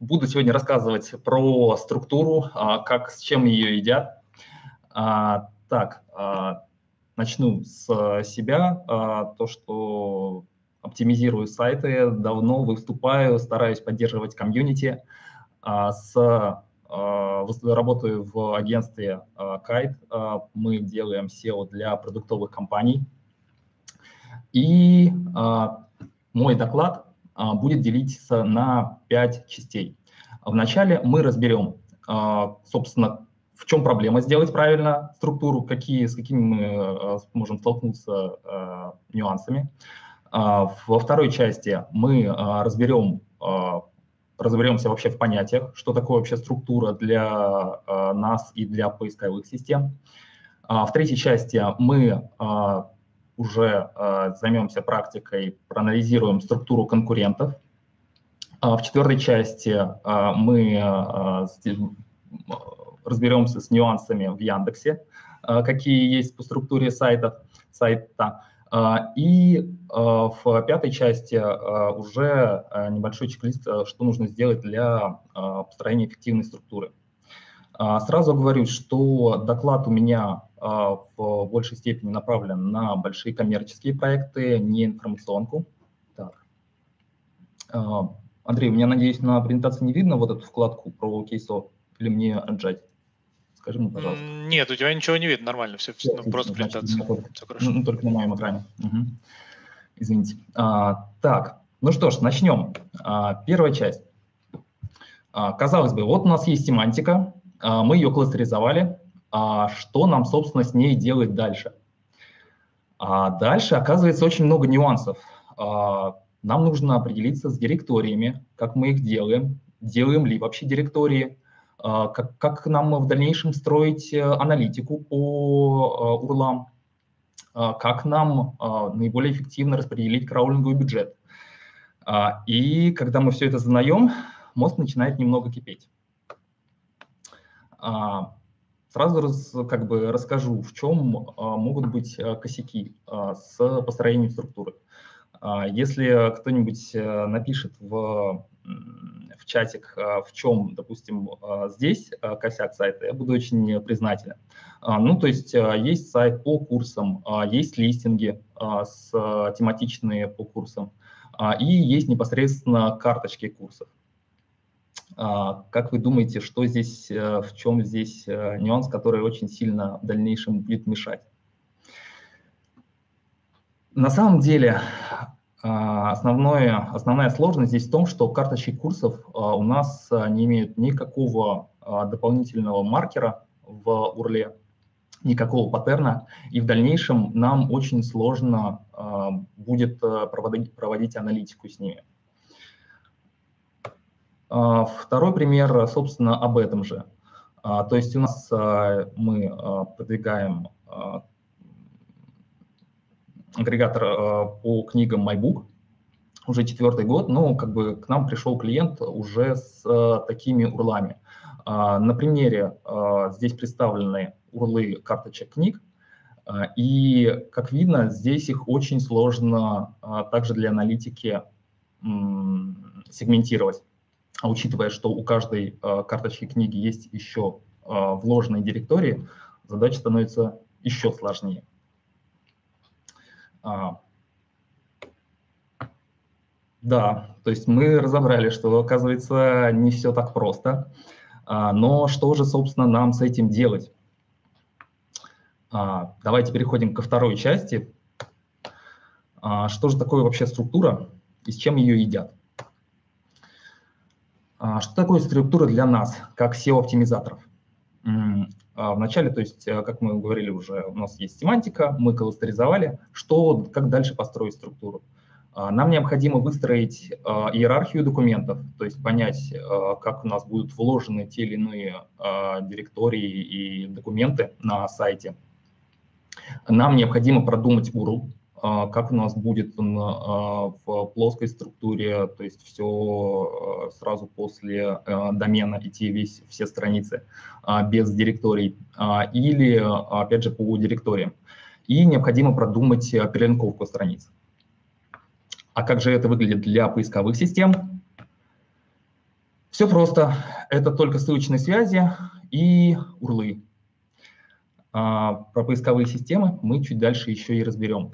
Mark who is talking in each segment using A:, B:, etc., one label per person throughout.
A: Буду сегодня рассказывать про структуру, как, с чем ее едят. Начну с себя. То, что оптимизирую сайты, давно выступаю, стараюсь поддерживать комьюнити. Работаю в агентстве Kite. Мы делаем SEO для продуктовых компаний. И мой доклад будет делиться на 5 частей. Вначале мы разберем, собственно, в чем проблема сделать правильно структуру, с какими мы можем столкнуться нюансами. Во второй части мы разберемся вообще в понятиях, что такое вообще структура для нас и для поисковых систем. В третьей части мы уже займемся практикой, проанализируем структуру конкурентов. В четвертой части мы разберемся с нюансами в Яндексе, какие есть по структуре сайта. И в пятой части уже небольшой чек-лист, что нужно сделать для построения эффективной структуры. Сразу говорю, что доклад у меня в большей степени направлен на большие коммерческие проекты, не информационку. Так. Андрей, у меня, надеюсь, на презентации не видно вот эту вкладку про кейсов, или мне отжать? Скажи мне, пожалуйста.
B: Нет, у тебя ничего не видно, нормально, все, просто презентация. Все хорошо.
A: Только на моем экране. Угу. Извините. Так, ну что ж, начнем. Первая часть. Казалось бы, вот у нас есть семантика, мы ее кластеризовали. Что нам, собственно, с ней делать дальше? Дальше, оказывается, очень много нюансов. Нам нужно определиться с директориями, как мы их делаем ли вообще директории, как нам в дальнейшем строить аналитику по URL, как нам наиболее эффективно распределить краулинговый бюджет. И когда мы все это знаем, мозг начинает немного кипеть. Сразу расскажу, в чем могут быть косяки с построением структуры. Если кто-нибудь напишет в чатик, в чем, допустим, здесь косяк сайта, я буду очень признателен. То есть есть сайт по курсам, есть листинги тематичные по курсам, и есть непосредственно карточки курсов. Как вы думаете, что здесь, в чем здесь нюанс, который очень сильно в дальнейшем будет мешать? На самом деле, основная сложность здесь в том, что карточки курсов у нас не имеют никакого дополнительного маркера в URL, никакого паттерна, и в дальнейшем нам очень сложно будет проводить аналитику с ними. Второй пример, собственно, об этом же. То есть у нас мы продвигаем агрегатор по книгам MyBook уже 4-й год, но к нам пришел клиент уже с такими урлами. На примере здесь представлены урлы карточек книг, и, как видно, здесь их очень сложно также для аналитики сегментировать. А учитывая, что у каждой карточки книги есть еще вложенные директории, задача становится еще сложнее. Да, то есть мы разобрали, что, оказывается, не все так просто. Но что же, собственно, нам с этим делать? Давайте переходим ко второй части. Что же такое вообще структура и с чем ее едят? Что такое структура для нас, как SEO-оптимизаторов? Вначале, то есть, как мы говорили уже, у нас есть семантика, мы кластеризовали, как дальше построить структуру. Нам необходимо выстроить иерархию документов, то есть понять, как у нас будут вложены те или иные директории и документы на сайте. Нам необходимо продумать URL, как у нас будет он в плоской структуре, то есть все сразу после домена идти все страницы без директорий, или, опять же, по директориям. И необходимо продумать перелинковку страниц. А как же это выглядит для поисковых систем? Все просто. Это только ссылочные связи и урлы. Про поисковые системы мы чуть дальше еще и разберем.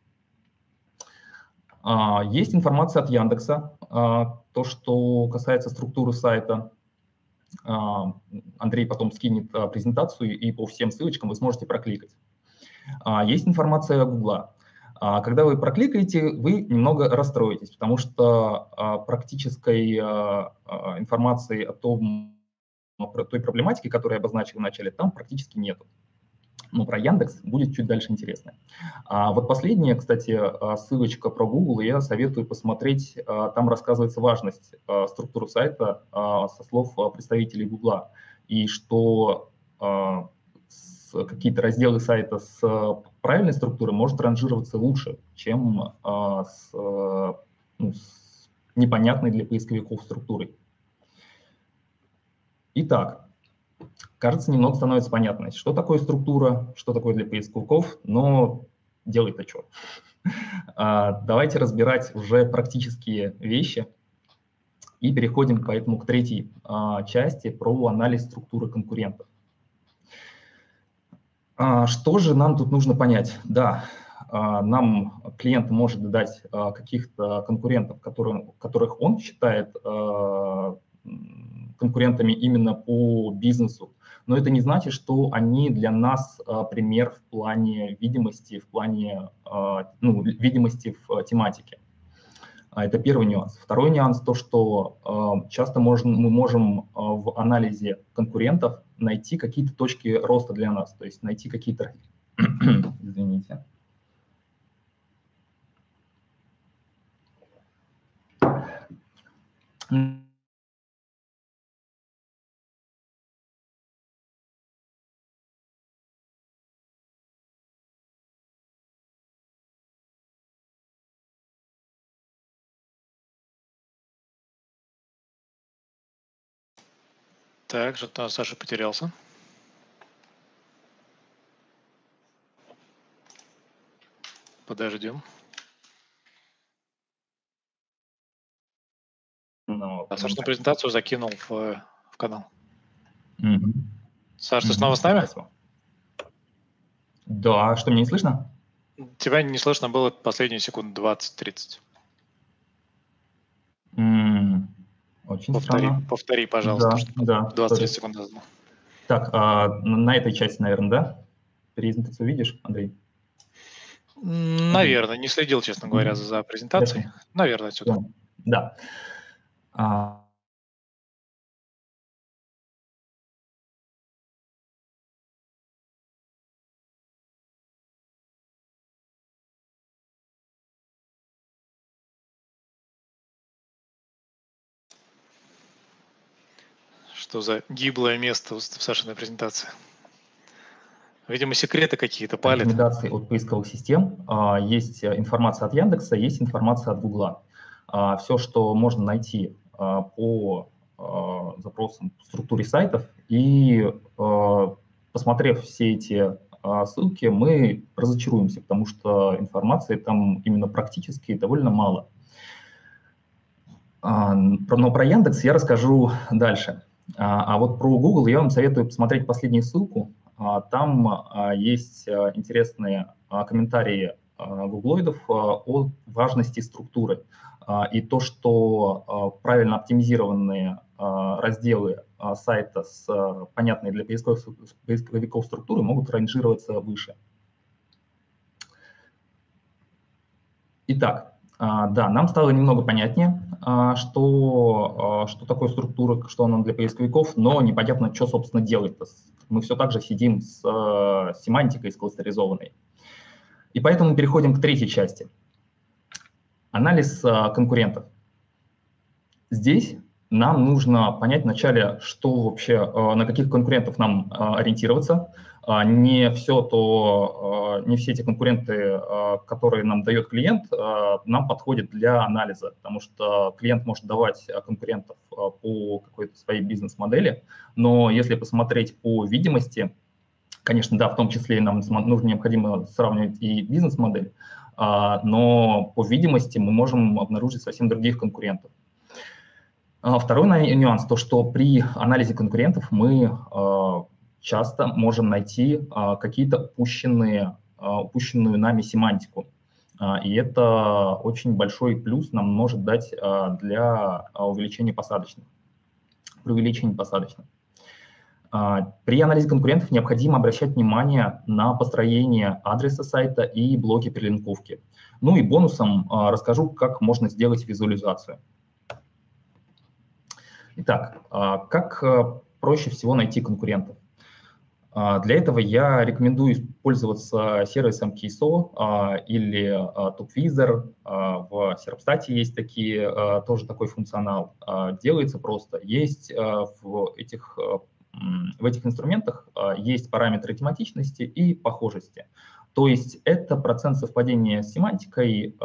A: Есть информация от Яндекса, то, что касается структуры сайта. Андрей потом скинет презентацию, и по всем ссылочкам вы сможете прокликать. Есть информация Гугла. Когда вы прокликаете, вы немного расстроитесь, потому что практической информации о той проблематике, которую я обозначил в начале, там практически нету. Но про Яндекс будет чуть дальше интересно. Вот последняя, кстати, ссылочка про Google, я советую посмотреть. Там рассказывается важность структуры сайта со слов представителей Google, и что какие-то разделы сайта с правильной структурой может ранжироваться лучше, чем с непонятной для поисковиков структурой. Итак, кажется, немного становится понятно, что такое структура, что такое для поисковиков, но делай-то что. Давайте разбирать уже практические вещи и переходим поэтому к третьей части про анализ структуры конкурентов. Что же нам тут нужно понять? Да, нам клиент может дать каких-то конкурентов, которых он считает конкурентами именно по бизнесу, но это не значит, что они для нас пример в плане видимости, видимости в тематике. Это первый нюанс. Второй нюанс то, что часто мы можем в анализе конкурентов найти какие-то точки роста для нас, то есть найти какие-то... Извините.
B: Так, что-то Саша потерялся. Подождем. Саша на презентацию закинул в канал. Саша, ты снова с нами?
A: Спасибо. Да, что, меня не слышно?
B: Тебя не слышно было последние секунд 20-30.
A: Очень странно.
B: Повтори, пожалуйста,
A: да,
B: 20-30 секунд назад.
A: Так, на этой части, наверное, да? Презентацию видишь, Андрей?
B: Наверное, не следил, честно говоря, за презентацией.
A: Хорошо.
B: Наверное, отсюда.
A: Да.
B: Что за гиблое место в Сашиной презентации? Видимо, секреты какие-то палят.
A: Рекомендации от поисковых систем. Есть информация от Яндекса, есть информация от Гугла. Все, что можно найти по запросам в структуре сайтов, и посмотрев все эти ссылки, мы разочаруемся, потому что информации там именно практически довольно мало. Но про Яндекс я расскажу дальше. А вот про Google я вам советую посмотреть последнюю ссылку. Там есть интересные комментарии гуглоидов о важности структуры. И то, что правильно оптимизированные разделы сайта с понятной для поисковиков структуры могут ранжироваться выше. Итак, да, нам стало немного понятнее, что такое структура, что она для поисковиков, но непонятно, что, собственно, делать-то. Мы все так же сидим с семантикой, с кластеризованной. И поэтому переходим к третьей части. Анализ конкурентов. Здесь нам нужно понять вначале, что вообще, на каких конкурентов нам ориентироваться. Не все эти конкуренты, которые нам дает клиент, нам подходят для анализа, потому что клиент может давать конкурентов по какой-то своей бизнес-модели, но если посмотреть по видимости, конечно, да, в том числе нам необходимо сравнивать и бизнес-модель, но по видимости мы можем обнаружить совсем других конкурентов. Второй нюанс, то что при анализе конкурентов мы часто можем найти какие-то упущенную нами семантику. И это очень большой плюс нам может дать для увеличения посадочных, при увеличении посадочных. При анализе конкурентов необходимо обращать внимание на построение адреса сайта и блоки перелинковки. Ну и бонусом расскажу, как можно сделать визуализацию. Итак, как проще всего найти конкурентов? Для этого я рекомендую пользоваться сервисом KSO или TopVisor. В Serpstat есть тоже такой функционал. Делается просто. Есть в этих инструментах есть параметры тематичности и похожести. То есть это процент совпадения с семантикой.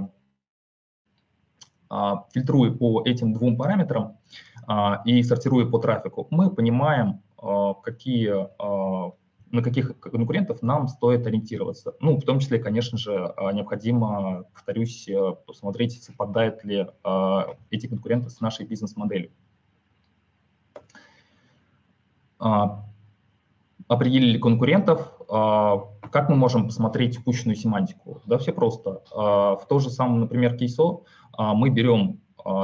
A: Фильтруя по этим двум параметрам и сортируя по трафику, мы понимаем, на каких конкурентов нам стоит ориентироваться. Ну, в том числе, конечно же, необходимо, повторюсь, посмотреть, совпадают ли эти конкуренты с нашей бизнес-моделью. Определили конкурентов. Как мы можем посмотреть упущенную семантику? Да, все просто. В то же самое, например, KSO мы берем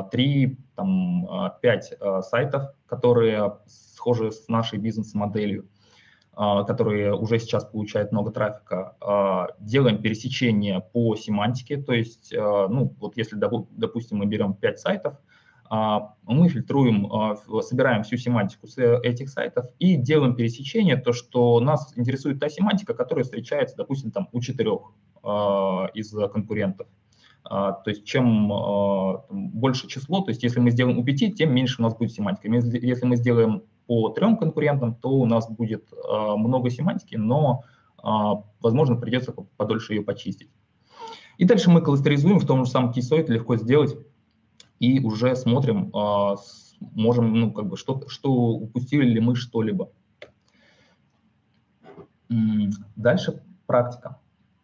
A: 3-5 сайтов, которые схожи с нашей бизнес-моделью, которые уже сейчас получают много трафика, делаем пересечение по семантике, то есть, ну, вот если, допустим, мы берем 5 сайтов, мы фильтруем, собираем всю семантику с этих сайтов и делаем пересечение, то, что нас интересует та семантика, которая встречается, допустим, там, у 4 из конкурентов. То есть чем больше число, то есть если мы сделаем у 5, тем меньше у нас будет семантика. Если мы сделаем по 3 конкурентам, то у нас будет много семантики, но, возможно, придется подольше ее почистить. И дальше мы кластеризуем в том же самом KSO, это легко сделать, и уже смотрим, можем, ну, как бы, что упустили ли мы что-либо. Дальше практика.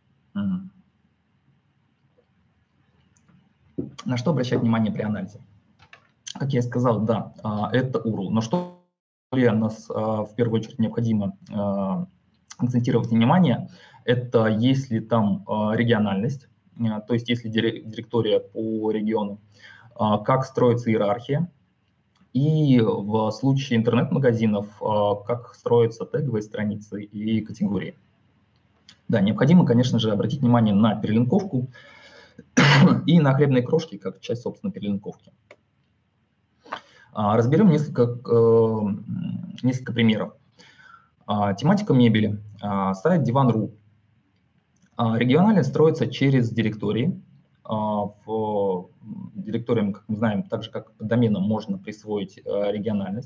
A: На что обращать внимание при анализе? Как я и сказал, да, это URL. Но что нас в первую очередь необходимо акцентировать внимание, это если там региональность, то есть если директория по региону, как строится иерархия, и в случае интернет-магазинов, как строятся теговые страницы и категории. Да, необходимо, конечно же, обратить внимание на перелинковку и на хлебные крошки, как часть, собственно, перелинковки. Разберем несколько примеров. Тематика мебели. Сайт Divan.ru. Регионально строится через директории. В директориям, как мы знаем, так же как по доменам, можно присвоить региональность.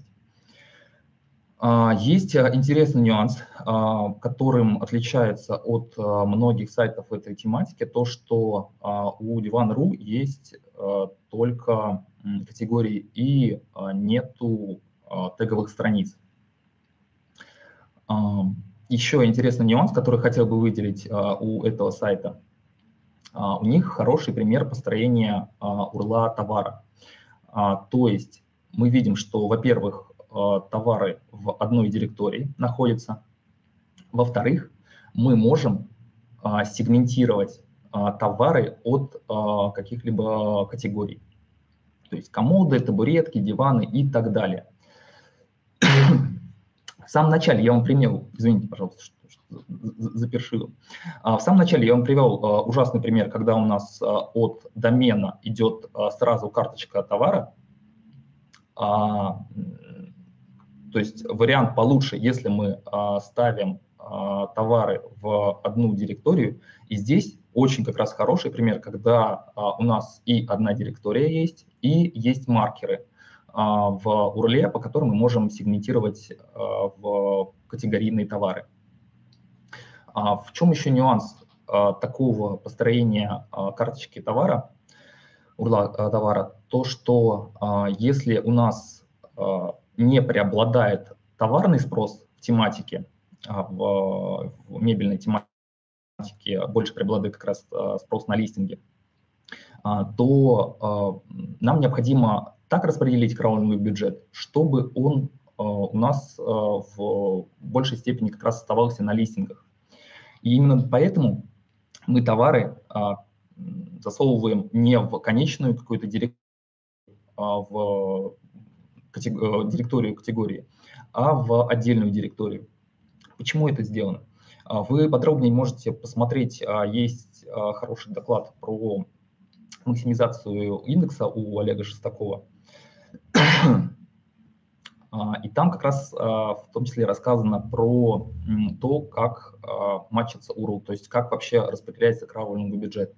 A: Есть интересный нюанс, которым отличается от многих сайтов этой тематики, то, что у Divan.ru есть только категории и нету теговых страниц. Еще интересный нюанс, который хотел бы выделить у этого сайта. У них хороший пример построения URL товара. То есть мы видим, что, во-первых, товары в одной директории находятся. Во-вторых, мы можем сегментировать товары от каких-либо категорий. То есть комоды, табуретки, диваны и так далее. В самом начале я вам привел, извините, пожалуйста, что запершил. В самом начале я вам привел ужасный пример, когда у нас от домена идет сразу карточка товара. То есть вариант получше, если мы ставим товары в одну директорию. И здесь очень как раз хороший пример, когда у нас и одна директория есть, и есть маркеры в URL, по которым мы можем сегментировать в категорийные товары. В чем еще нюанс такого построения карточки товара, URL товара? То, что если у нас не преобладает товарный спрос в тематике, в мебельной тематике больше преобладает как раз спрос на листинге, то нам необходимо так распределить краудинговый бюджет, чтобы он у нас в большей степени как раз оставался на листингах. И именно поэтому мы товары засовываем не в конечную какую-то директорию, в директорию категории, а в отдельную директорию. Почему это сделано? Вы подробнее можете посмотреть, есть хороший доклад про максимизацию индекса у Олега Шестакова. И там как раз в том числе рассказано про то, как матчится URL, то есть как вообще распределяется краудинговый бюджет.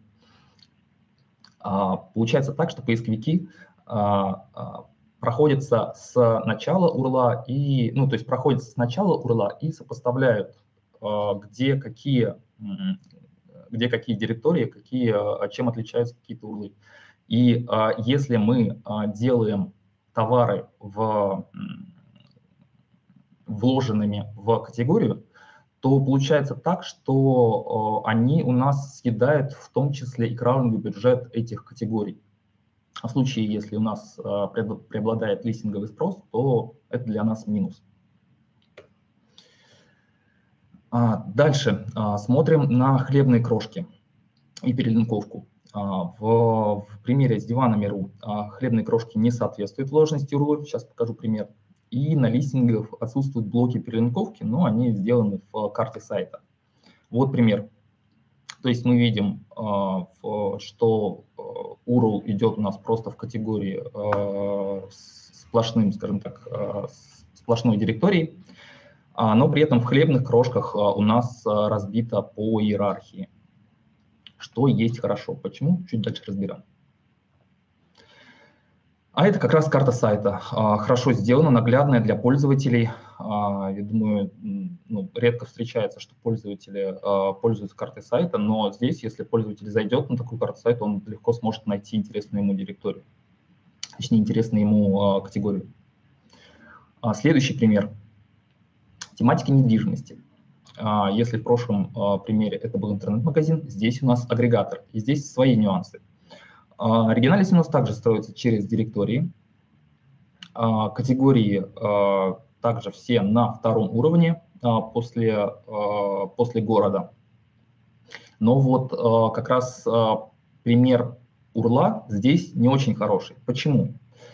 A: Получается так, что поисковики проходятся с начала URL и, то есть проходятся с начала URL и сопоставляют, где какие директории, чем отличаются какие-то URL. И если мы делаем товары вложенными в категорию, то получается так, что они у нас съедают в том числе и краудинговый бюджет этих категорий. В случае, если у нас преобладает листинговый спрос, то это для нас минус. Дальше смотрим на хлебные крошки и перелинковку. В примере с диванами.ру хлебные крошки не соответствуют вложенности URL. Сейчас покажу пример. И на листингах отсутствуют блоки перелинковки, но они сделаны в карте сайта. Вот пример. То есть мы видим, что URL идет у нас просто в категории сплошным, скажем так, сплошной директорией, но при этом в хлебных крошках у нас разбито по иерархии, что есть хорошо. Почему? Чуть дальше разберем. А это как раз карта сайта. Хорошо сделана, наглядная для пользователей. Я думаю, редко встречается, что пользователи пользуются картой сайта, но здесь, если пользователь зайдет на такую карту сайта, он легко сможет найти интересную ему директорию, точнее, интересную ему категорию. Следующий пример. Тематика недвижимости. Если в прошлом примере это был интернет-магазин, здесь у нас агрегатор, и здесь свои нюансы. Оригиналис у нас также строится через директории. Категории также все на втором уровне после города. Но вот как раз пример URL здесь не очень хороший. Почему?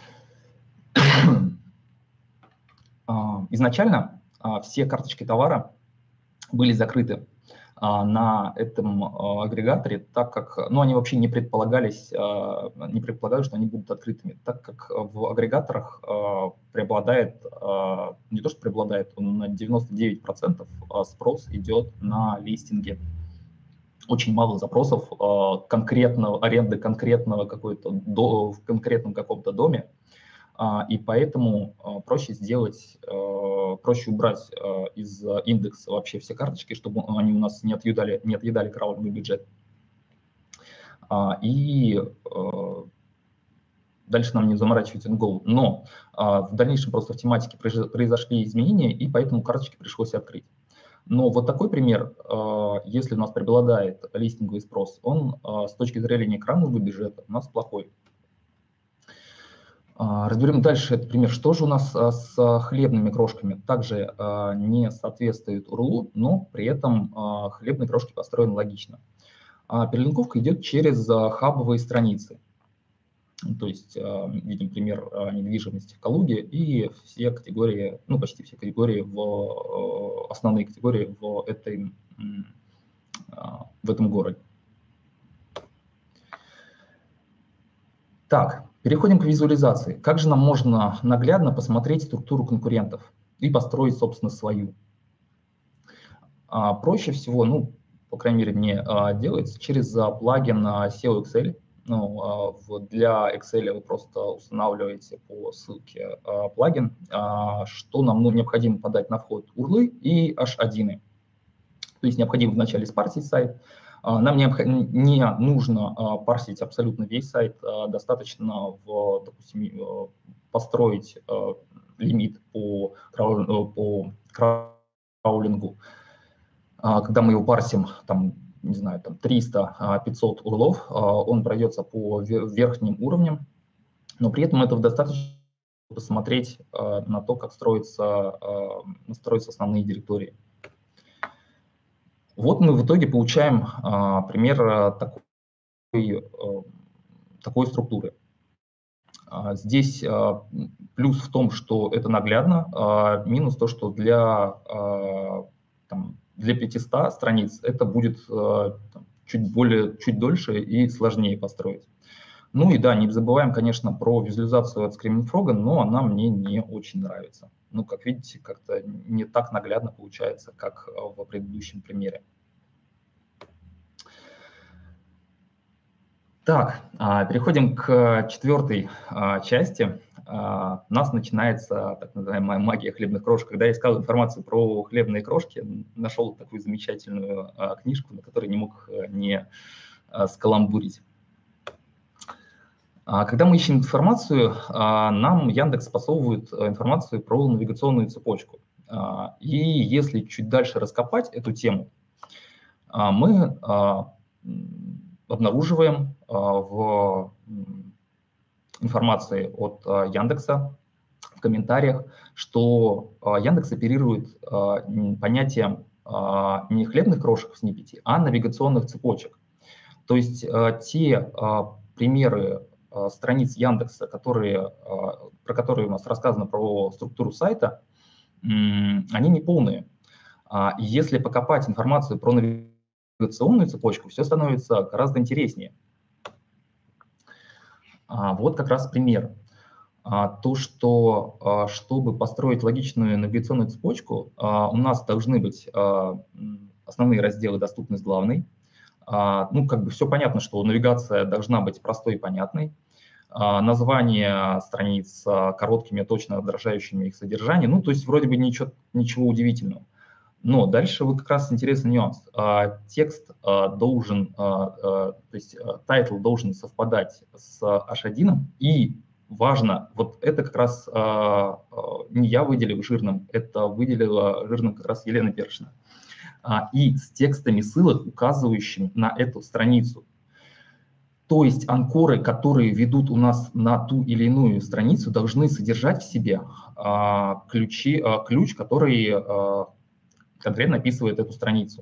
A: Изначально все карточки товара были закрыты на этом агрегаторе, так как, они вообще не предполагали, что они будут открытыми, так как в агрегаторах преобладает, не то что преобладает, он на 99% спрос идет на листинге. Очень мало запросов аренды конкретного в конкретном каком-то доме, и поэтому проще убрать из индекса вообще все карточки, чтобы они у нас не отъедали краудинговый бюджет. И дальше нам не заморачивать голову. Но в дальнейшем просто в тематике произошли изменения, и поэтому карточки пришлось открыть. Но вот такой пример, если у нас преобладает листинговый спрос, он с точки зрения краудингового бюджета у нас плохой. Разберем дальше этот пример. Что же у нас с хлебными крошками? Также не соответствует URL, но при этом хлебные крошки построены логично. Перелинковка идет через хабовые страницы. То есть видим пример недвижимости в Калуге и все категории, почти все категории, основные категории в этом городе. Так, переходим к визуализации. Как же нам можно наглядно посмотреть структуру конкурентов и построить, собственно, свою? Проще всего, по крайней мере, мне делается через плагин SEO Excel. Для Excel вы просто устанавливаете по ссылке плагин, что нам необходимо подать на вход URL и H1. То есть необходимо вначале спарсить сайт. Нам не нужно парсить абсолютно весь сайт, достаточно, допустим, построить лимит по краулингу. Когда мы его парсим, 300-500 URL, он пройдется по верхним уровням, но при этом этого достаточно, чтобы посмотреть на то, как строятся основные директории. Вот мы в итоге получаем пример такой структуры. Здесь плюс в том, что это наглядно, минус то, что для 500 страниц это будет чуть дольше и сложнее построить. Ну и да, не забываем, конечно, про визуализацию от Screaming Frog, но она мне не очень нравится. Ну, как видите, как-то не так наглядно получается, как в предыдущем примере. Так, переходим к четвертой части. У нас начинается так называемая магия хлебных крошек. Когда я искал информацию про хлебные крошки, нашел такую замечательную книжку, на которой не мог не скаламбурить. Когда мы ищем информацию, нам Яндекс способствует информацию про навигационную цепочку. И если чуть дальше раскопать эту тему, мы обнаруживаем в информации от Яндекса в комментариях, что Яндекс оперирует понятием не хлебных крошек в сниппете, а навигационных цепочек. То есть те примеры страниц Яндекса, про которые у нас рассказано про структуру сайта, они не полные. Если покопать информацию про навигационную цепочку, все становится гораздо интереснее. Вот как раз пример. То, что чтобы построить логичную навигационную цепочку, у нас должны быть основные разделы «Доступность главной». Ну, как бы все понятно, что навигация должна быть простой и понятной. Название страниц короткими, точно отражающими их содержание. Ну, то есть вроде бы ничего удивительного. Но дальше вот как раз интересный нюанс. Текст должен, то есть title должен совпадать с H1, и важно, вот это как раз не я выделил жирным, это выделила жирным как раз Елена Першина. И с текстами ссылок, указывающими на эту страницу. То есть анкоры, которые ведут у нас на ту или иную страницу, должны содержать в себе ключ, который конкретно описывает эту страницу.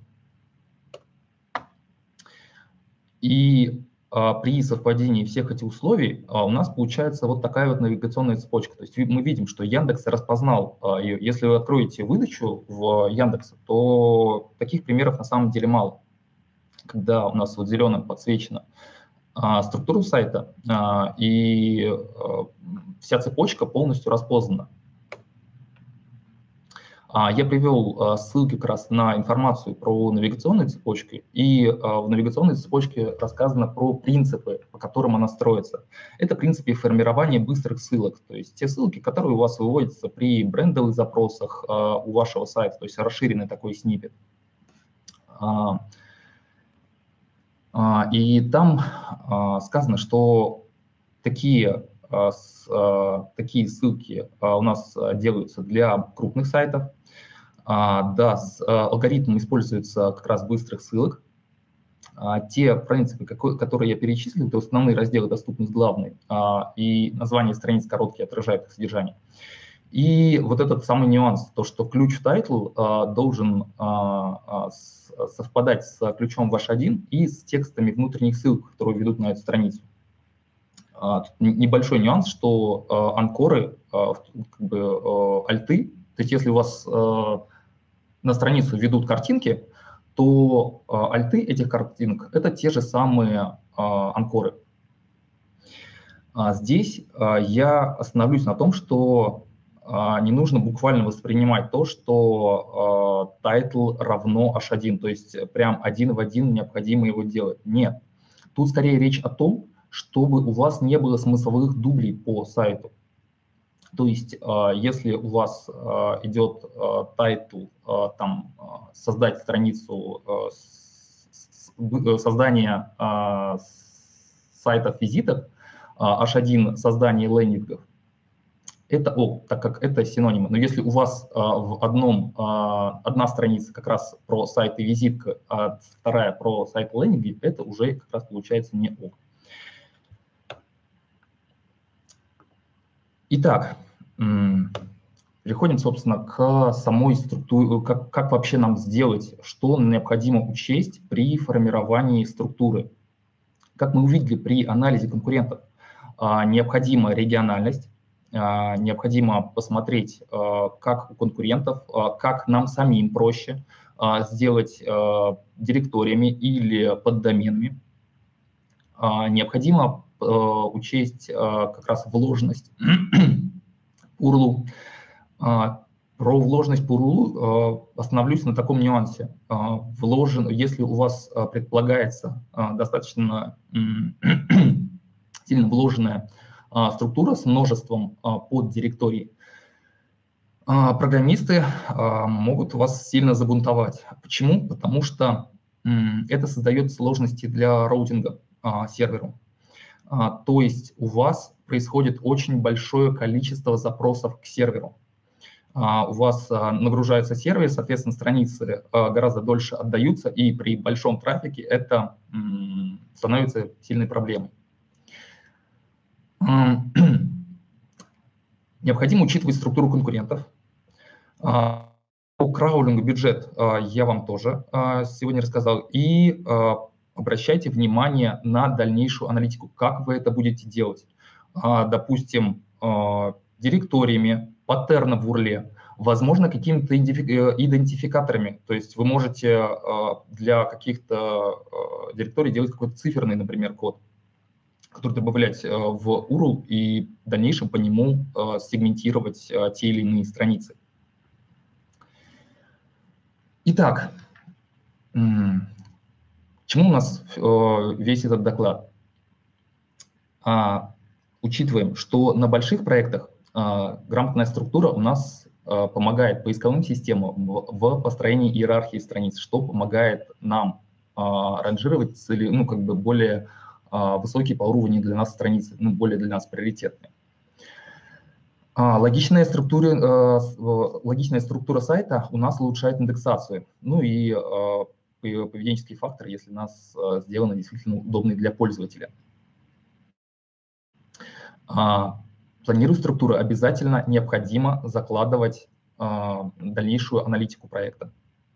A: И при совпадении всех этих условий у нас получается вот такая вот навигационная цепочка. То есть мы видим, что Яндекс распознал ее. Если вы откроете выдачу в Яндексе, то таких примеров на самом деле мало. Когда у нас вот зеленым подсвечена структуру сайта, и вся цепочка полностью распознана. Я привел ссылки как раз на информацию про навигационные цепочки, и в навигационной цепочке рассказано про принципы, по которым она строится. Это принципы формирования быстрых ссылок, то есть те ссылки, которые у вас выводятся при брендовых запросах у вашего сайта, то есть расширенный такой сниппет. И там сказано, что такие ссылки у нас делаются для крупных сайтов. Да, алгоритм используется как раз быстрых ссылок. Те принципы, которые я перечислил, это основные разделы «Доступность главной» и название страниц короткие отражают их содержание. И вот этот самый нюанс, то, что ключ title должен совпадать с ключом в H1 и с текстами внутренних ссылок, которые ведут на эту страницу. Небольшой нюанс, что анкоры, как бы альты, то есть если у вас на страницу ведут картинки, то альты этих картинок – это те же самые анкоры. Здесь я остановлюсь на том, что не нужно буквально воспринимать то, что title равно H1, то есть прям один в один необходимо его делать. Нет. Тут скорее речь о том, чтобы у вас не было смысловых дублей по сайту. То есть если у вас идет title, там, создать страницу создания сайтов-визиток, H1 создание лендингов, это так как это синонимы. Но если у вас одна страница как раз про сайт и визитка, а вторая про сайт и лендинги, это уже как раз получается не ок. Итак, переходим, собственно, к самой структуре, как вообще нам сделать, что необходимо учесть при формировании структуры. Как мы увидели при анализе конкурентов, необходима региональность, необходимо посмотреть, как у конкурентов, как нам самим проще сделать директориями или поддоменами. Необходимо учесть как раз вложенность URL. Про вложенность по URL остановлюсь на таком нюансе. Если у вас предполагается достаточно сильно вложенная структура с множеством поддиректорий, программисты могут вас сильно забунтовать. Почему? Потому что это создает сложности для роутинга серверу. То есть у вас происходит очень большое количество запросов к серверу. У вас нагружается сервер, соответственно, страницы гораздо дольше отдаются, и при большом трафике это становится сильной проблемой. Необходимо учитывать структуру конкурентов. По краулингу бюджет я вам тоже сегодня рассказал. И обращайте внимание на дальнейшую аналитику, как вы это будете делать. Допустим, директориями, паттерном в URL, возможно, какими-то идентификаторами. То есть вы можете для каких-то директорий делать какой-то циферный, например, код, который добавлять в URL и в дальнейшем по нему сегментировать те или иные страницы. Итак, к чему у нас весь этот доклад? Учитываем, что на больших проектах грамотная структура у нас помогает поисковым системам в построении иерархии страниц, что помогает нам ранжировать более высокие по уровню для нас страницы, более для нас приоритетные. Логичная структура сайта у нас улучшает индексацию, и поведенческий фактор, если у нас сделано действительно удобный для пользователя. Планируя структуру, обязательно необходимо закладывать дальнейшую аналитику проекта.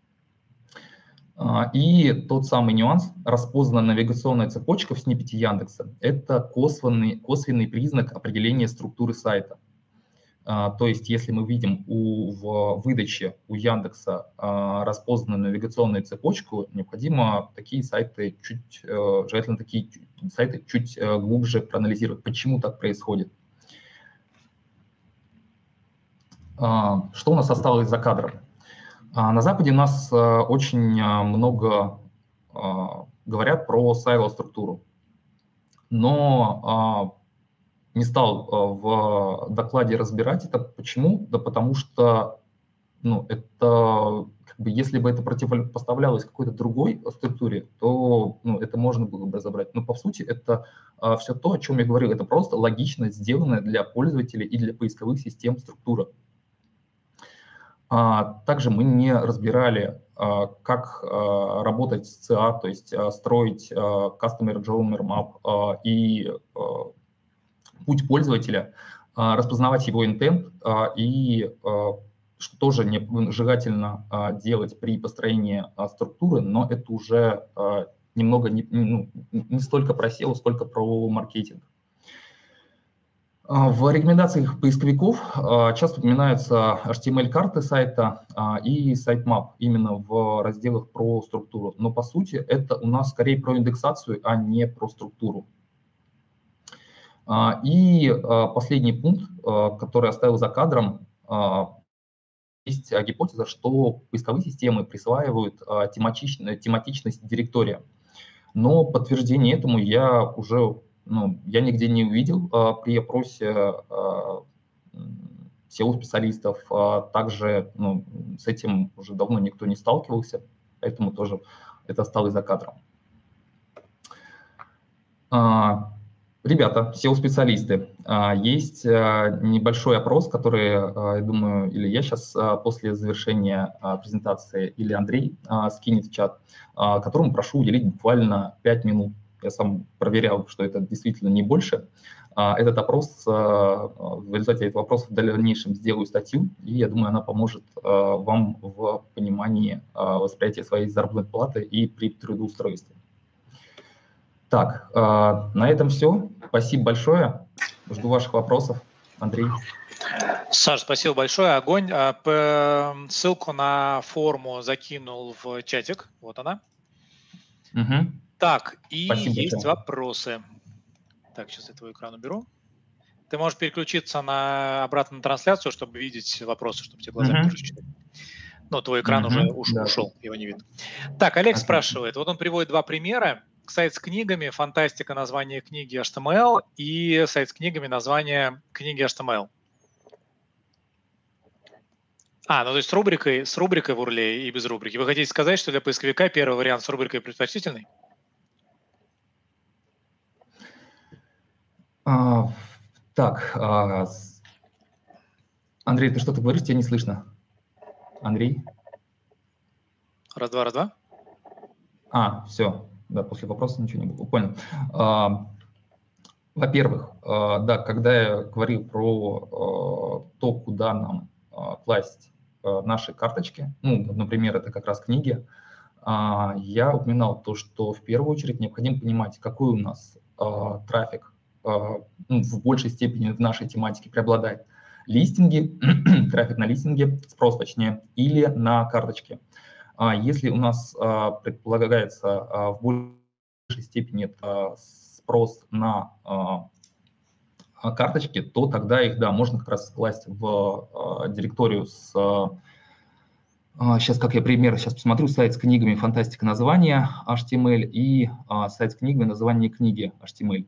A: И тот самый нюанс, распознанная навигационная цепочка в сниппете Яндекса, это косвенный признак определения структуры сайта. То есть, если мы видим в выдаче у Яндекса распознанную навигационную цепочку, необходимо такие сайты желательно такие сайты чуть глубже проанализировать, почему так происходит. Что у нас осталось за кадром? На Западе у нас очень много говорят про сайло-структуру, но не стал в докладе разбирать это. Почему? Да потому что если бы это противопоставлялось какой-то другой структуре, то это можно было бы разобрать. Но по сути это все то, о чем я говорил. Это просто логично сделанная для пользователей и для поисковых систем структура. Также мы не разбирали, как работать с CA, то есть строить Customer Journey Map и путь пользователя, распознавать его intent и что тоже желательно делать при построении структуры, но это уже немного не столько про SEO, сколько про маркетинг. В рекомендациях поисковиков часто упоминаются HTML-карты сайта и sitemap именно в разделах про структуру. Но по сути это у нас скорее про индексацию, а не про структуру. И последний пункт, который оставил за кадром, есть гипотеза, что поисковые системы присваивают тематичность директория. Но подтверждение этому я нигде не увидел при опросе SEO-специалистов. Также с этим уже давно никто не сталкивался, поэтому тоже это осталось за кадром. Ребята, SEO-специалисты, есть небольшой опрос, который, я думаю, или я сейчас после завершения презентации, или Андрей скинет в чат, которому прошу уделить буквально 5 минут. Я сам проверял, что это действительно не больше. Этот опрос, в результате этого вопроса в дальнейшем сделаю статью, и я думаю, она поможет вам в понимании восприятия своей заработной платы и при трудоустройстве. Так, на этом все. Спасибо большое. Жду ваших вопросов. Андрей.
B: Саш, спасибо большое. Огонь. Ссылку на форму закинул в чатик. Вот она.
A: Угу.
B: Так, и
A: Спасибо
B: есть
A: большое.
B: вопросы. Так, сейчас я твой экран уберу. Ты можешь переключиться обратно на трансляцию, чтобы видеть вопросы, чтобы тебе глазами тоже читать. Ну, твой экран уже ушел, его не видно. Так, Олег спрашивает. Вот он приводит два примера. Сайт с книгами, фантастика, название книги HTML, и сайт с книгами, название книги HTML. Ну то есть с рубрикой в URL и без рубрики. Вы хотите сказать, что для поисковика первый вариант с рубрикой предпочтительный?
A: Так, Андрей, ты что-то говоришь, тебя не слышно. Андрей?
B: Раз-два.
A: Все. Да, после вопроса ничего не было. Понял. Во-первых, да, когда я говорил про то, куда нам класть наши карточки, ну, например, это как раз книги, я упоминал то, что в первую очередь необходимо понимать, какой у нас трафик в большей степени в нашей тематике преобладает. Листинги, трафик на листинге, спрос точнее, или на карточке. Если у нас предполагается в большей степени это спрос на карточки, то тогда их, да, можно как раз класть в директорию с... Сейчас, как я пример, сейчас посмотрю, сайт с книгами «Фантастика» название HTML и сайт с книгами название книги HTML.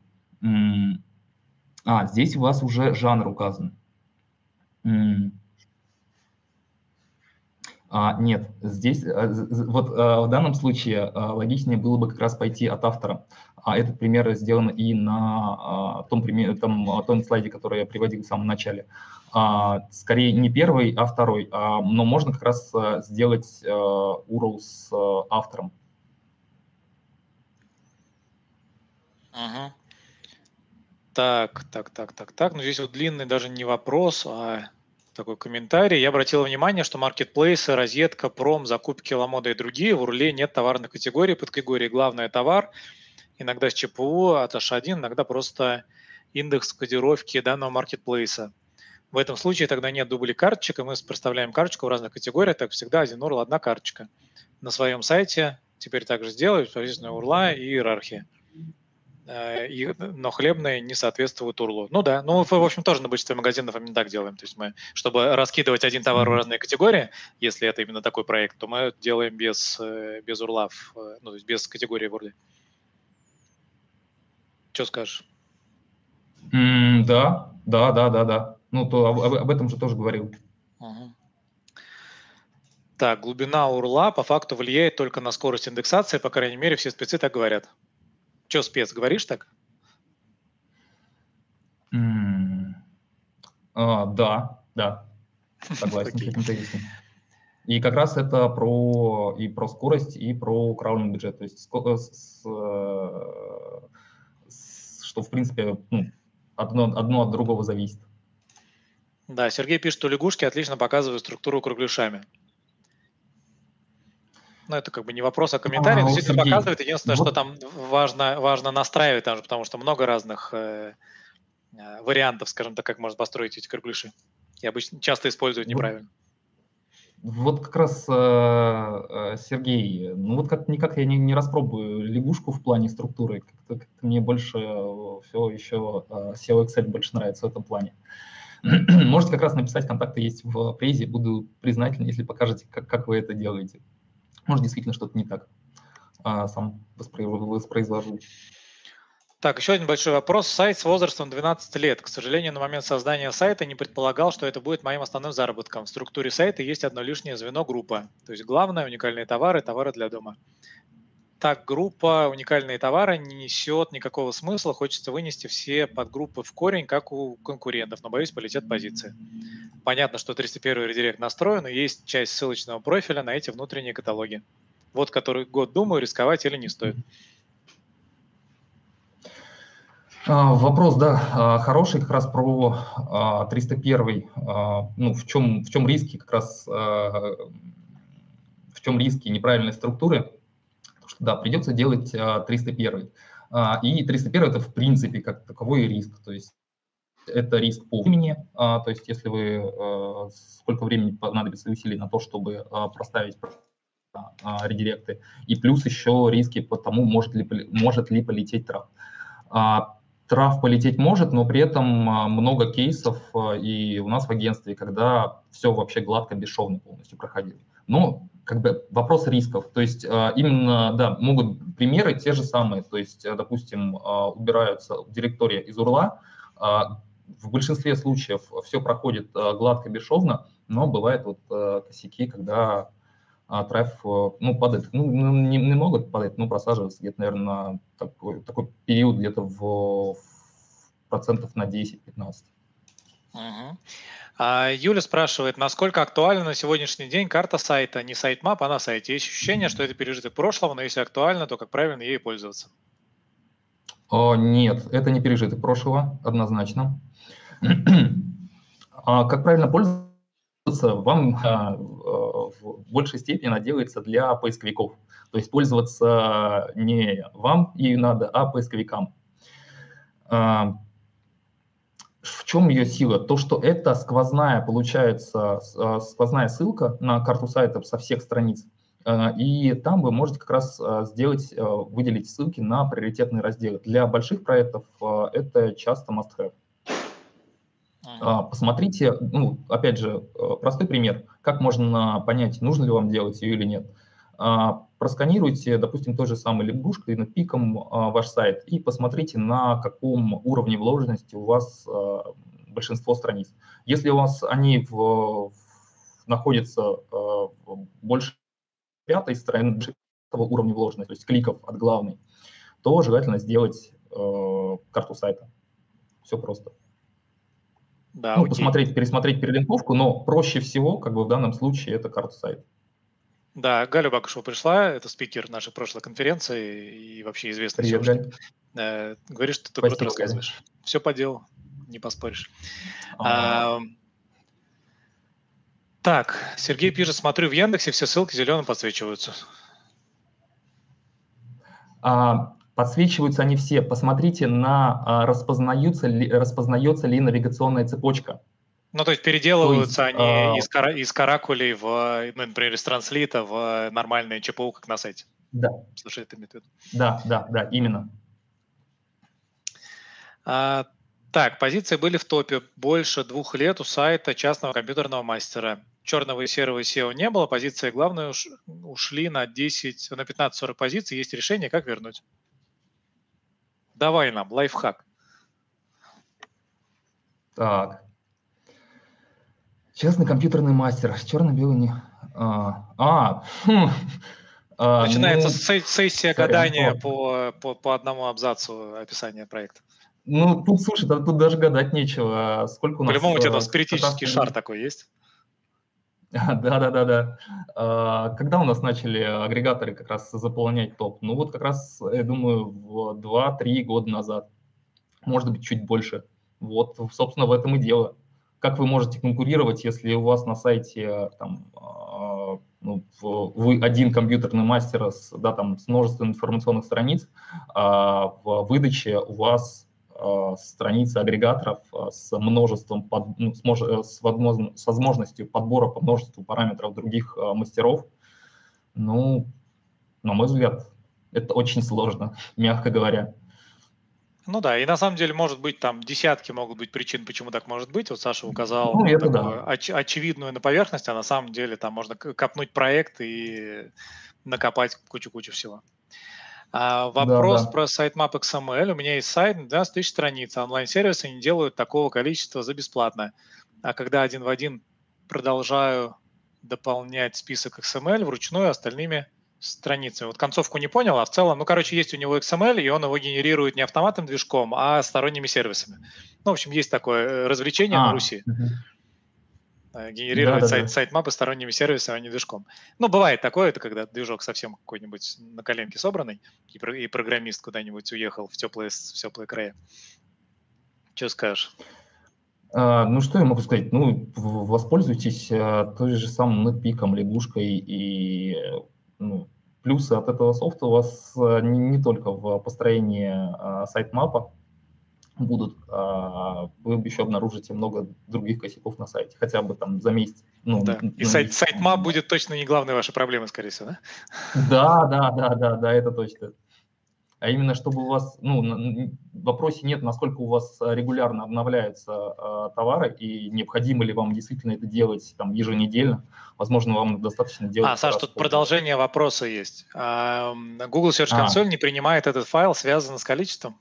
A: Здесь у вас уже жанр указан. Нет, здесь вот в данном случае логичнее было бы как раз пойти от автора. Этот пример сделан и на том слайде, который я приводил в самом начале. Скорее не первый, а второй. Но можно как раз сделать URL с автором.
B: Угу. Так. Ну, здесь вот длинный даже не вопрос, а такой комментарий. Я обратил внимание, что маркетплейсы, розетка, пром, закупки Ламода и другие, в URL нет товарных категорий, подкатегории главное товар, иногда с ЧПУ от H1, иногда просто индекс кодировки данного маркетплейса. В этом случае тогда нет дублей карточек, и мы проставляем карточку в разных категориях, так всегда один URL, одна карточка. На своем сайте теперь также сделаю, соответственно, URL и иерархия. Но хлебные не соответствуют URL. Ну да, ну в общем тоже на большинстве магазинов именно так делаем. То есть мы, чтобы раскидывать один товар в разные категории, если это именно такой проект, то мы делаем без URL, ну то есть без категории в URL. Что скажешь?
A: Да. Ну, то об этом же тоже говорил.
B: Угу. Так, глубина URL по факту влияет только на скорость индексации, по крайней мере, все спецы так говорят. Что, спец, говоришь так?
A: Да, согласен с этим тезисом. И как раз это про скорость, и про краудлинг бюджет. То есть, что, в принципе, одно от другого зависит.
B: Да, Сергей пишет, что лягушки отлично показывают структуру кругляшами. Ну, это как бы не вопрос, а комментарий. Действительно
A: Сергей,
B: показывает. Единственное, что там важно настраивать, там же, потому что много разных вариантов, скажем так, как можно построить эти кругляши. И обычно часто используют неправильно.
A: Вот как раз, Сергей, ну вот никак я не распробую лягушку в плане структуры. Как-то мне больше все еще SEO Excel больше нравится в этом плане. Можете как раз написать, контакты есть в презе. Буду признателен, если покажете, как вы это делаете. Может, действительно что-то не так. Сам воспроизвожу.
B: Так, еще один большой вопрос. Сайт с возрастом 12 лет. К сожалению, на момент создания сайта не предполагал, что это будет моим основным заработком. В структуре сайта есть одно лишнее звено группа. То есть главное – уникальные товары, товары для дома. Так, группа уникальные товары не несет никакого смысла. Хочется вынести все подгруппы в корень, как у конкурентов, но, боюсь, полетят позиции. Понятно, что 301 редирект настроен, и есть часть ссылочного профиля на эти внутренние каталоги. Вот который год думаю, рисковать или не стоит.
A: Вопрос, да, хороший, как раз про 301. Ну, в чем риски как раз, в чем риски неправильной структуры? Потому что, да, придется делать 301. И 301 это в принципе как таковой риск. То есть это риск по времени, то есть если вы, сколько времени понадобится усилий на то, чтобы проставить редиректы, и плюс еще риски по тому, может ли полететь трав. Трав полететь может, но при этом много кейсов и у нас в агентстве, когда все вообще гладко, бесшовно полностью проходило. Но как бы вопрос рисков, то есть именно, да, могут примеры те же самые, то есть, допустим, убираются директория из урла, в большинстве случаев все проходит гладко, бесшовно, но бывают вот косяки, когда треф, ну, падает, ну, немного падает, но просаживается где-то, наверное, на такой период где-то в процентов на 10-15.
B: Угу. Юля спрашивает, насколько актуальна на сегодняшний день карта сайта, не сайт-мап, а на сайте? Есть ощущение, что это пережиток прошлого, но если актуально, то как правильно ею пользоваться?
A: Нет, это не пережиток прошлого, однозначно. Как правильно пользоваться, вам в большей степени она делается для поисковиков. То есть пользоваться не вам и надо, а поисковикам. В чем ее сила? То, что это сквозная, получается, сквозная ссылка на карту сайта со всех страниц. И там вы можете как раз сделать, выделить ссылки на приоритетные разделы. Для больших проектов это часто must-have. Посмотрите, ну, опять же, простой пример, как можно понять, нужно ли вам делать ее или нет. Просканируйте, допустим, той же самой лягушкой, пиком ваш сайт и посмотрите, на каком уровне вложенности у вас большинство страниц. Если у вас они находятся больше пятой страницы уровня вложенности, то есть кликов от главной, то желательно сделать карту сайта. Все просто.
B: Да,
A: Ну,
B: окей.
A: посмотреть, пересмотреть перелинковку, но проще всего, как бы в данном случае, это карта сайта.
B: Да, Галя Бакушева пришла, это спикер нашей прошлой конференции и вообще известный
A: Привет,
B: SEOшник.
A: Галь.
B: Говорит, что ты круто
A: Спасибо, Галя.
B: рассказываешь. Все по делу, не поспоришь. Так, Сергей пишет, смотрю в Яндексе, все ссылки зеленым подсвечиваются.
A: Подсвечиваются они все. Посмотрите на распознается ли навигационная цепочка.
B: Ну, то есть переделываются они из каракулей, ну, например, из транслита в нормальные ЧПУ, как на сайте.
A: Да.
B: Слушай, это имеет в виду.
A: Да, именно.
B: Так, позиции были в топе больше 2 лет у сайта частного компьютерного мастера. Черного и серого SEO не было, позиции главные ушли на 15-40 позиций. Есть решение, как вернуть. Давай нам, лайфхак.
A: Так. Частный компьютерный мастер. Черно-белый не...
B: Начинается сессия гадания по одному абзацу описания проекта.
A: Ну, тут, слушай, тут даже гадать нечего. Сколько у нас...
B: По-любому у тебя там спиритический шар такой есть?
A: Да. Когда у нас начали агрегаторы как раз заполнять топ? Ну вот как раз, я думаю, в 2-3 года назад. Может быть, чуть больше. Вот, собственно, в этом и дело. Как вы можете конкурировать, если у вас на сайте там, вы один компьютерный мастер с множеством информационных страниц, а в выдаче у вас страницы агрегаторов с множеством, с возможностью подбора по множеству параметров других мастеров? Ну, на мой взгляд, это очень сложно, мягко говоря.
B: Ну да, и на самом деле, может быть, там десятки могут быть причин, почему так может быть. Вот Саша указал такую очевидную на поверхность, а на самом деле там можно копнуть проект и накопать кучу-кучу всего. Вопрос про sitemap XML. У меня есть сайт на 12 тысяч страниц, а онлайн-сервисы не делают такого количества за бесплатно. А когда один в один продолжаю дополнять список XML вручную остальными страницами. Вот концовку не понял, а в целом, ну, короче, есть у него XML, и он его генерирует не автоматным движком, а сторонними сервисами. Ну, в общем, есть такое развлечение на Руси. генерировать
A: Да-да-да.
B: сайт-мапы сторонними сервисами, а не движком. Ну, бывает такое, это когда движок совсем какой-нибудь на коленке собранный, и программист куда-нибудь уехал в теплые края. Что скажешь?
A: Ну, что я могу сказать? Ну, воспользуйтесь той же самым NetPeak, лягушкой, и ну, плюсы от этого софта у вас не только в построении сайт-мапа будут, вы еще обнаружите много других косяков на сайте, хотя бы там за месяц. Ну,
B: Да. И сайт-мап будет точно не главной вашей проблемой, скорее всего, да?
A: Да, это точно. А именно, чтобы у вас, ну, в вопросе нет, насколько у вас регулярно обновляются товары и необходимо ли вам действительно это делать там еженедельно. Возможно, вам достаточно делать это
B: Саш,
A: раз в
B: тут
A: полгода.
B: продолжение вопроса есть. Google Search Console не принимает этот файл, связан с количеством?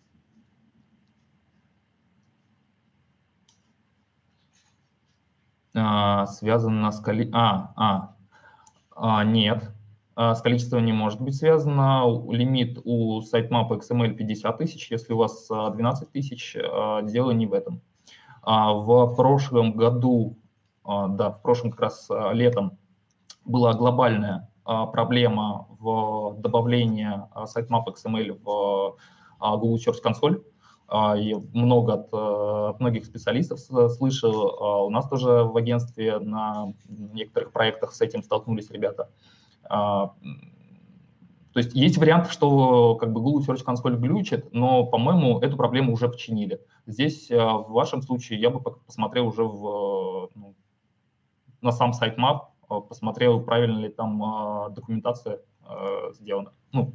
A: Связано с количеством... Нет. С количеством не может быть связано. Лимит у сайтмапа XML 50 тысяч. Если у вас 12 тысяч, дело не в этом. В прошлом году, да, в прошлом как раз летом была глобальная проблема в добавлении sitemap XML в Google Search Console. И от многих специалистов слышал, у нас тоже в агентстве на некоторых проектах с этим столкнулись ребята. То есть вариант, что как бы Google Search Console глючит, но, по-моему, эту проблему уже починили. Здесь в вашем случае я бы посмотрел уже на сам sitemap, посмотрел, правильно ли там документация сделана.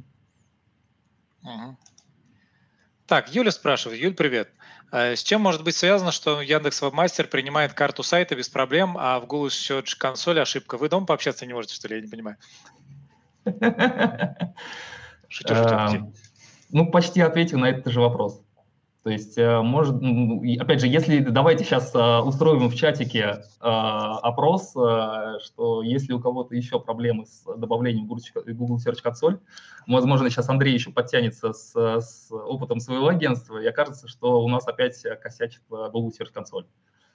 B: Так, Юля спрашивает. Юль, привет. С чем может быть связано, что Яндекс Вебмастер принимает карту сайта без проблем, а в Google Search Console ошибка? Вы дома пообщаться не можете, что ли? Я не понимаю. Шучу.
A: Ну, почти ответил на этот же вопрос. То есть, опять же, если давайте сейчас устроим в чатике опрос, что если у кого-то еще проблемы с добавлением Google Search Console, возможно, сейчас Андрей еще подтянется с опытом своего агентства, и окажется, что у нас опять косячит Google Search Console.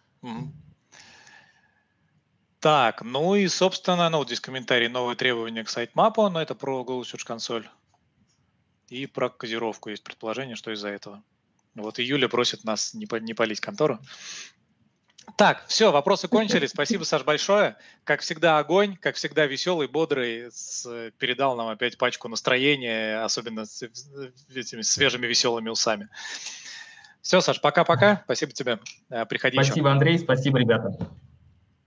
B: Так, ну и, собственно, вот здесь комментарий, новые требования к сайтмапу, но это про Google Search Console. И про кодировку есть предположение, что из-за этого. Вот и Юля просит нас не палить контору. Так, все, вопросы кончились. Спасибо, Саш, большое. Как всегда, огонь, как всегда, веселый, бодрый. Передал нам опять пачку настроения, особенно с этими свежими веселыми усами. Все, Саш, пока-пока. Спасибо тебе. Приходи еще.
A: Спасибо, Андрей. Спасибо, ребята.